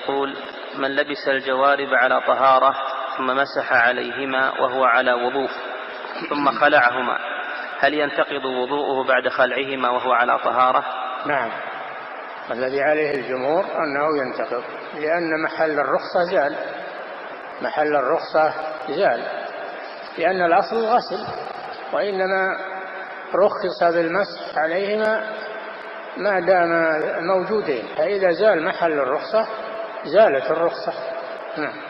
يقول: من لبس الجوارب على طهارة ثم مسح عليهما وهو على وضوء ثم خلعهما، هل ينتقض وضوءه بعد خلعهما وهو على طهارة؟ نعم، الذي عليه الجمهور أنه ينتقض، لأن محل الرخصة زال، لأن الأصل الغسل، وإنما رخص بالمسح عليهما ما دام موجودين، فإذا زال محل الرخصة زالت الرخصة. نعم.